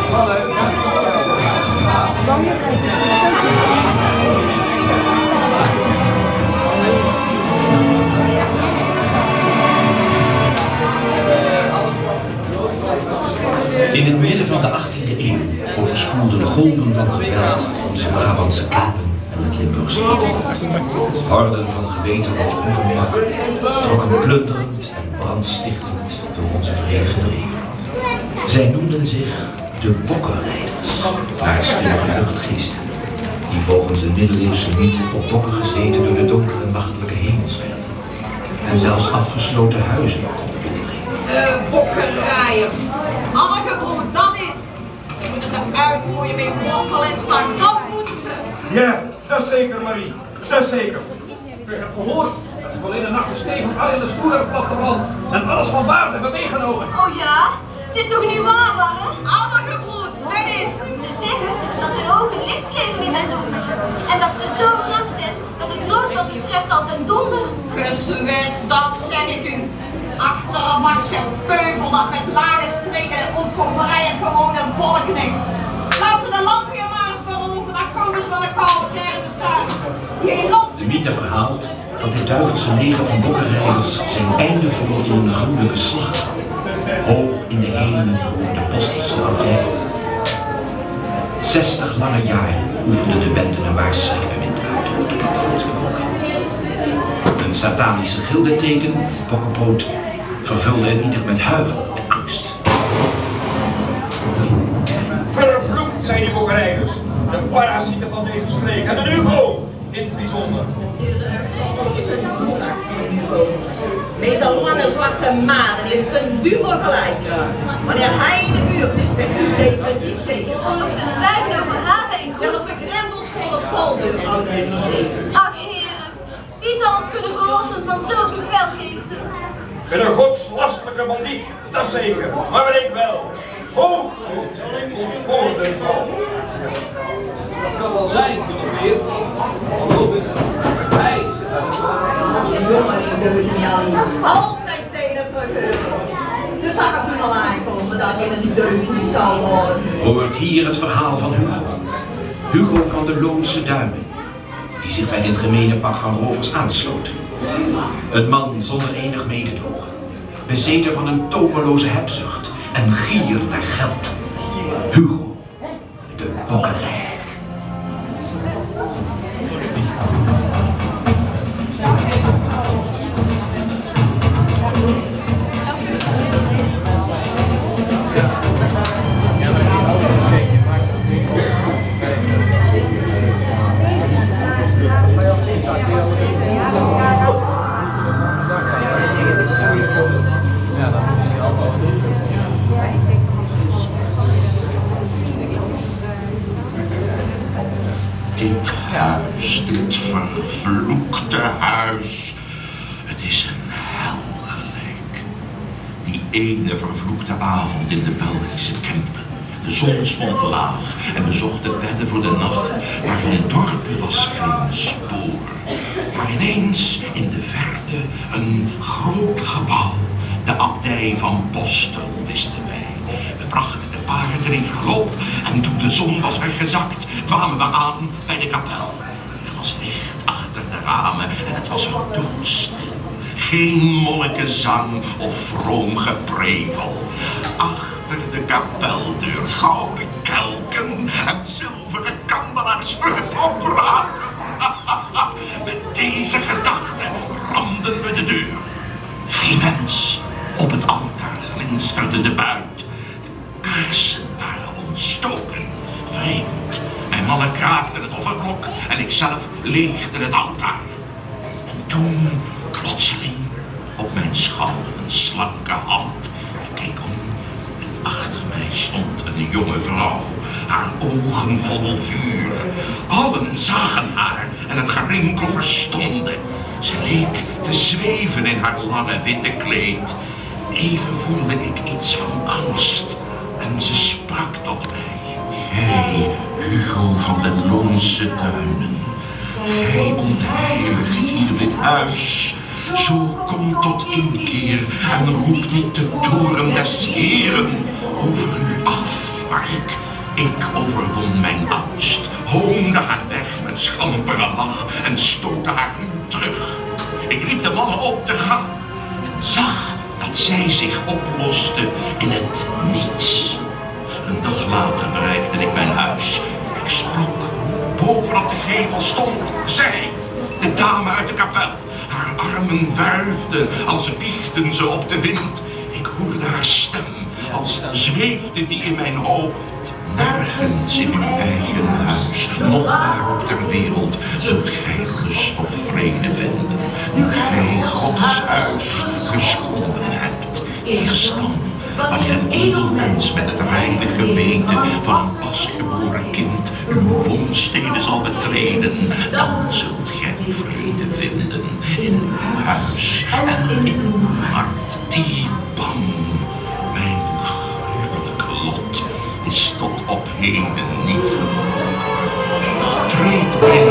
In het midden van de 18e eeuw overspoelden golven van geweld onze Brabantse kampen en het Limburgse gebied. Horden van gewetenloos boevenpak trokken plunderend en brandstichtend door onze vrede gedreven. Zij noemden zich de Bokkenrijders, naar schimmige luchtgeesten, die volgens een middeleeuwse mythe op bokken gezeten door de donkere nachtelijke hemelswereld en zelfs afgesloten huizen konden binnendringen. De Bokkenrijders. Alle gebroed, dat is. Ze moeten ze uitroeien met wortel en slang, dat moeten ze. Ja, dat zeker, Marie. Dat zeker. U hebt gehoord dat ze alleen de nacht de stevig al in de stoel hebben platgebrand en alles van waarde hebben meegenomen. Oh ja? Het is toch niet waar, hè? Alle gebroed, dat is. Ze zeggen dat hun ogen licht geven in het donker. En dat ze zo blank zijn dat het nooit wat u treft als een donder. Gezwetst, dat zeg ik u. Achter een max gepeuvel dat met lage streken en opkomerij het gewone volk knikt. Laat ze de landweermaars beroepen, dan komen ze van de koude kermisstuin. De mythe verhaalt dat dit duivelse leger van Bokkenrijders zijn einde vond in een gruwelijke slag. Hoog in de hemel over de Postelse abdij. 60 lange jaren oefende de bende een waarschuwingswind uit over de plattelandsbevolking. Een satanische gildeteken, Bokkenpoot, vervulde het ieder met huiver en angst. Vervloekt zijn die Bokkenrijders, de parasieten van deze streek en de Hugo in het bijzonder. Is een goddeloze toerak in Hugo. Met zijn lange zwarte manen is het een duvel gelijk. Wanneer hij in de buurt is, bent uw leven niet zeker. Om nog te zwijgen over haven en koe. Zelfs de grendelsvolle voldeur houden het niet tegen. Ach heren, wie zal ons kunnen verlossen van zulke kwelgeesten? Met een godslastelijke bandiet, dat zeker, maar weet ik wel. Hoogmoed komt voor de vrouw. Dat kan wel zijn, jongeheer. Geloof ik. Hij zit uit de Die jongen die deugt niet aan. Altijd tegen vergeuren. Dus zag het toen al aankomen dat je een deugd niet zou worden. Hoort hier het verhaal van Hugo. Hugo van de Loonse Duinen, die zich bij dit gemene pak van rovers aansloot. Het man zonder enig mededogen, bezeten van een tomeloze hebzucht en gier naar geld. Hugo, de Bokkenrijder. Dit huis, dit vervloekte huis, het is een hel gelijk. Die ene vervloekte avond in de Belgische Kempen. De zon stond laag en we zochten bedden voor de nacht, maar van het dorp was geen spoor. Maar ineens in de verte een groot gebouw, de abdij van Postel, wisten wij. We brachten de paarden in galop en toen de zon was weggezakt, kwamen we aan bij de kapel. Er was licht achter de ramen en het was er doodstil. Geen monnikenzang of vroom geprevel. Achter de kapeldeur gouden kelken en zilveren kandelaars voor het opraken. Met deze gedachte ramden we de deur. Geen mens. Op het altaar glinsterde de buit. De kaarsen waren ontstoken. Vreemd. Mijn mannen kraakten het offerblok en ikzelf leegde het altaar. En toen, plotseling, op mijn schouder een slanke hand. Ik keek om en achter mij stond een jonge vrouw. Haar ogen vol vuur. Allen zagen haar en het gerinkel verstonden. Ze leek te zweven in haar lange witte kleed. Even voelde ik iets van angst en ze sprak tot mij. Gij, Hugo van de Loonse Duinen, gij ontheiligt hier dit huis. Zo kom tot inkeer en roep niet de toorn des Heren over u af. Maar ik overwon mijn angst, hoonde haar weg met schampere lach en stootte haar ruw terug. Ik riep de mannen op te gaan en zag dat zij zich oploste in het niets. Een dag later bereikte ik mijn huis. Ik schrok. Bovenop de gevel stond zij, de dame uit de kapel. Haar armen wuifden als wiegden ze op de wind. Ik hoorde haar stem als zweefde die in mijn hoofd. Nergens in uw eigen huis, nog waar op ter wereld, zult gij rust of vrede vinden, nu gij Gods huis geschonden hebt. Eerst dan, wanneer een edel mens met het reine geweten van een pasgeboren kind uw woonsteden zal betreden, dan zult gij vrede vinden in uw huis en in uw hart. Die bang, mijn gruwelijk lot, is tot op heden niet gebroken. Treed binnen.